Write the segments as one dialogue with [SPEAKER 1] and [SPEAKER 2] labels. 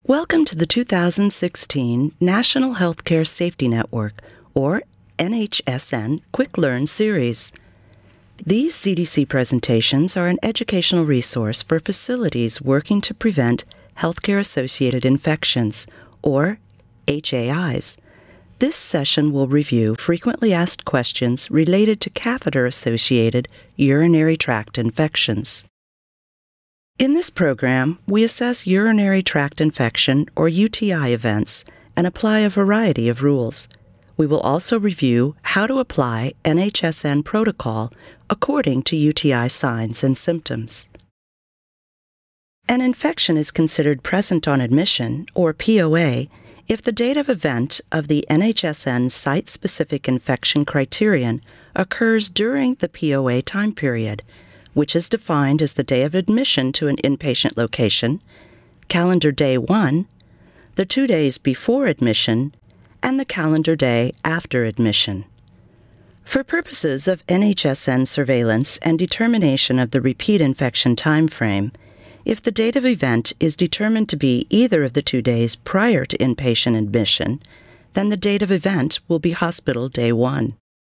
[SPEAKER 1] Welcome to the 2016 National Healthcare Safety Network, or NHSN, Quick Learn Series. These CDC presentations are an educational resource for facilities working to prevent healthcare-associated infections, or HAIs. This session will review frequently asked questions related to catheter-associated urinary tract infections. In this program, we assess urinary tract infection, or UTI events, and apply a variety of rules. We will also review how to apply NHSN protocol according to UTI signs and symptoms. An infection is considered present on admission, or POA, if the date of event of the NHSN site-specific infection criterion occurs during the POA time period, which is defined as the day of admission to an inpatient location, calendar day 1, the 2 days before admission, and the calendar day after admission. For purposes of NHSN surveillance and determination of the repeat infection time frame, if the date of event is determined to be either of the 2 days prior to inpatient admission, then the date of event will be hospital day 1.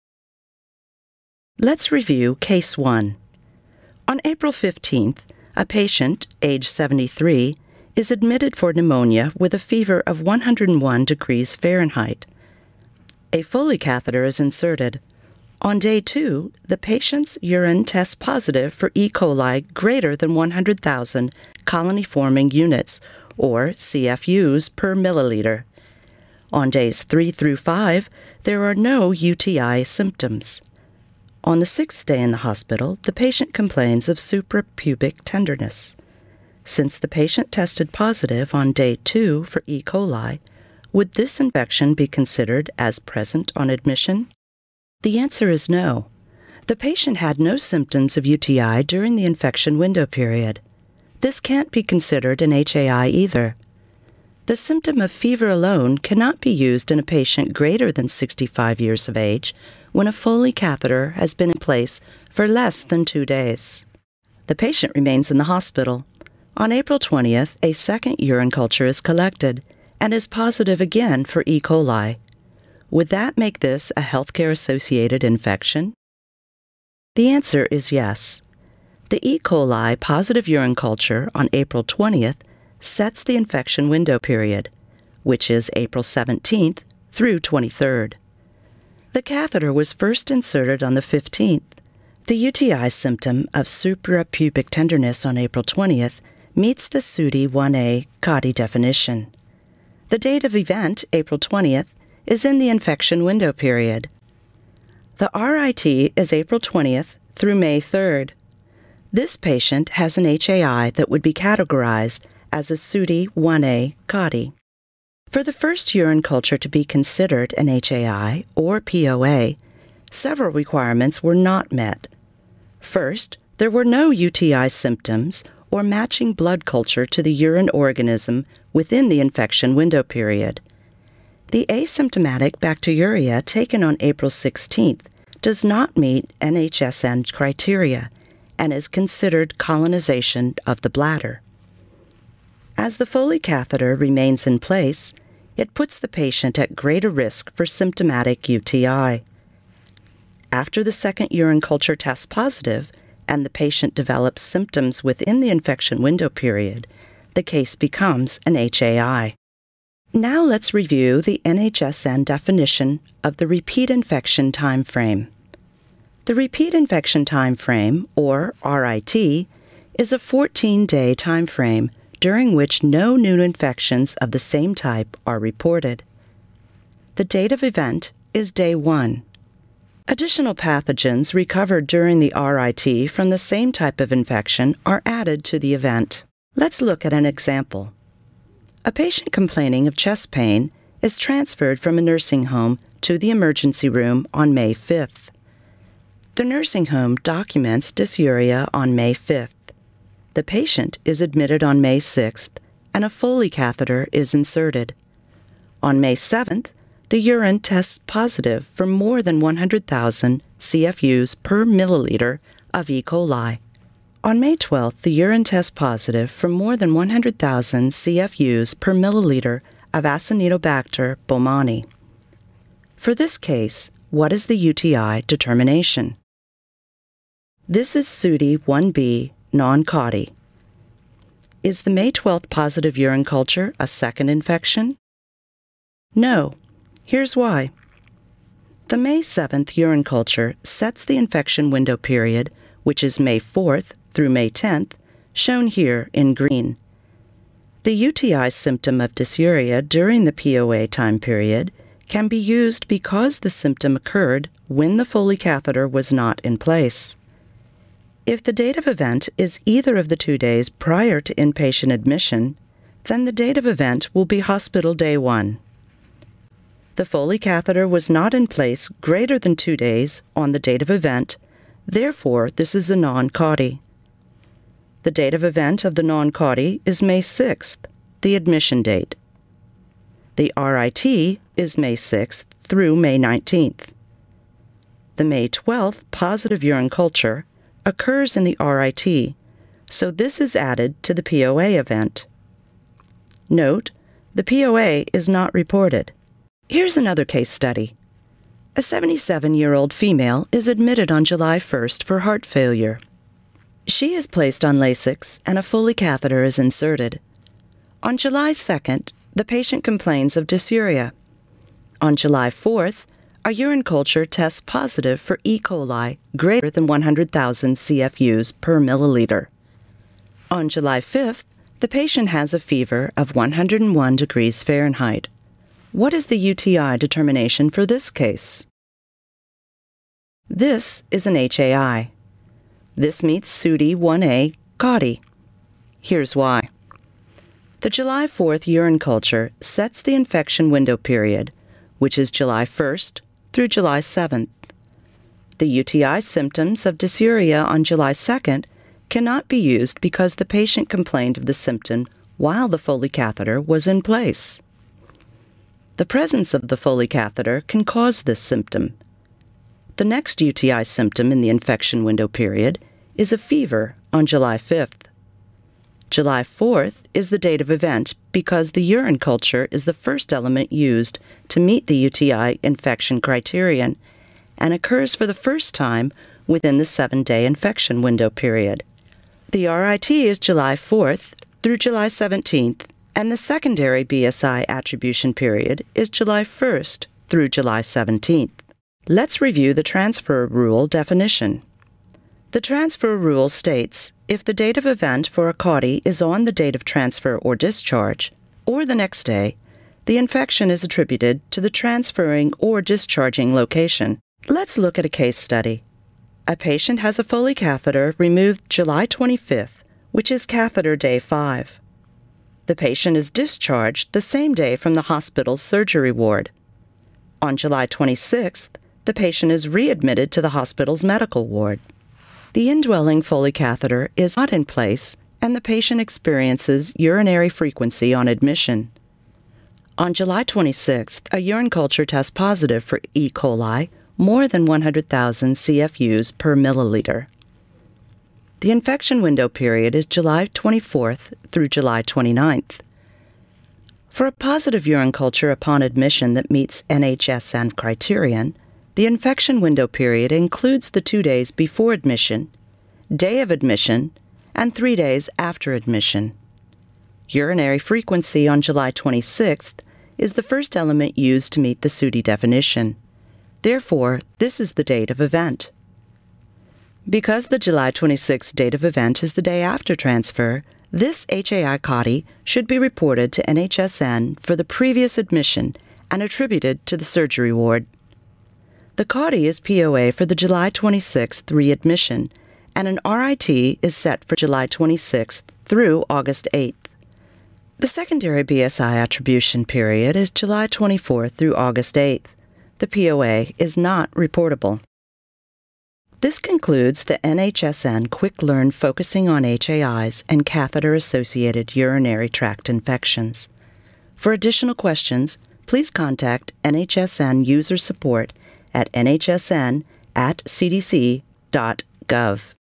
[SPEAKER 1] Let's review Case 1. On April 15th, a patient, age 73, is admitted for pneumonia with a fever of 101 degrees Fahrenheit. A Foley catheter is inserted. On day 2, the patient's urine tests positive for E. coli greater than 100,000 colony-forming units, or CFUs, per milliliter. On days 3 through 5, there are no UTI symptoms. On the 6th day in the hospital, the patient complains of suprapubic tenderness. Since the patient tested positive on day 2 for E. coli, would this infection be considered as present on admission? The answer is no. The patient had no symptoms of UTI during the infection window period. This can't be considered an HAI either. The symptom of fever alone cannot be used in a patient greater than 65 years of age when a Foley catheter has been in place for less than 2 days. The patient remains in the hospital. On April 20th, a second urine culture is collected and is positive again for E. coli. Would that make this a healthcare-associated infection? The answer is yes. The E. coli positive urine culture on April 20th sets the infection window period, which is April 17th through 23rd. The catheter was first inserted on the 15th. The UTI symptom of suprapubic tenderness on April 20th meets the CAUTI 1A CAUTI definition. The date of event, April 20th, is in the infection window period. The RIT is April 20th through May 3rd. This patient has an HAI that would be categorized as a CAUTI 1A CAUTI. For the first urine culture to be considered an HAI, or POA, several requirements were not met. First, there were no UTI symptoms or matching blood culture to the urine organism within the infection window period. The asymptomatic bacteriuria taken on April 16th does not meet NHSN criteria and is considered colonization of the bladder. As the Foley catheter remains in place, it puts the patient at greater risk for symptomatic UTI. After the second urine culture tests positive and the patient develops symptoms within the infection window period, the case becomes an HAI. Now let's review the NHSN definition of the repeat infection time frame. The repeat infection time frame, or RIT, is a 14-day time frame during which no new infections of the same type are reported. The date of event is day 1. Additional pathogens recovered during the RIT from the same type of infection are added to the event. Let's look at an example. A patient complaining of chest pain is transferred from a nursing home to the emergency room on May 5th. The nursing home documents dysuria on May 5th. The patient is admitted on May 6th, and a Foley catheter is inserted. On May 7th, the urine tests positive for more than 100,000 CFUs per milliliter of E. coli. On May 12th, the urine test positive for more than 100,000 CFUs per milliliter of Acinetobacter baumannii. For this case, what is the UTI determination? This is CAUTI 1B non-CAUTI. Is the May 12th positive urine culture a second infection? No. Here's why. The May 7th urine culture sets the infection window period, which is May 4th through May 10th, shown here in green. The UTI symptom of dysuria during the POA time period can be used because the symptom occurred when the Foley catheter was not in place. If the date of event is either of the 2 days prior to inpatient admission, then the date of event will be hospital day 1. The Foley catheter was not in place greater than 2 days on the date of event, therefore this is a non-CAUTI. The date of event of the non-CAUTI is May 6th, the admission date. The RIT is May 6th through May 19th. The May 12th positive urine culture occurs in the RIT, so this is added to the POA event. Note, the POA is not reported. Here's another case study. A 77-year-old female is admitted on July 1st for heart failure. She is placed on Lasix and a Foley catheter is inserted. On July 2nd, the patient complains of dysuria. On July 4th, a urine culture tests positive for E. coli greater than 100,000 CFUs per milliliter. On July 5th, the patient has a fever of 101 degrees Fahrenheit. What is the UTI determination for this case? This is an HAI. This meets CAUTI 1A CAUTI. Here's why. The July 4th urine culture sets the infection window period, which is July 1st through July 7th. The UTI symptoms of dysuria on July 2nd cannot be used because the patient complained of the symptom while the Foley catheter was in place. The presence of the Foley catheter can cause this symptom. The next UTI symptom in the infection window period is a fever on July 5th. July 4th is the date of event because the urine culture is the first element used to meet the UTI infection criterion and occurs for the first time within the 7-day infection window period. The RIT is July 4th through July 17th, and the secondary BSI attribution period is July 1st through July 17th. Let's review the transfer rule definition. The transfer rule states if the date of event for a CAUTI is on the date of transfer or discharge, or the next day, the infection is attributed to the transferring or discharging location. Let's look at a case study. A patient has a Foley catheter removed July 25th, which is catheter day 5. The patient is discharged the same day from the hospital's surgery ward. On July 26th, the patient is readmitted to the hospital's medical ward. The indwelling Foley catheter is not in place, and the patient experiences urinary frequency on admission. On July 26th, a urine culture tests positive for E. coli more than 100,000 CFUs per milliliter. The infection window period is July 24th through July 29th. For a positive urine culture upon admission that meets NHSN criterion, the infection window period includes the 2 days before admission, day of admission, and 3 days after admission. Urinary frequency on July 26th is the first element used to meet the CAUTI definition. Therefore, this is the date of event. Because the July 26th date of event is the day after transfer, this HAI CAUTI should be reported to NHSN for the previous admission and attributed to the surgery ward. The CAUTI is POA for the July 26th readmission, and an RIT is set for July 26th through August 8th. The secondary BSI attribution period is July 24th through August 8th. The POA is not reportable. This concludes the NHSN Quick Learn focusing on HAIs and catheter-associated urinary tract infections. For additional questions, please contact NHSN user support at nhsn@cdc.gov.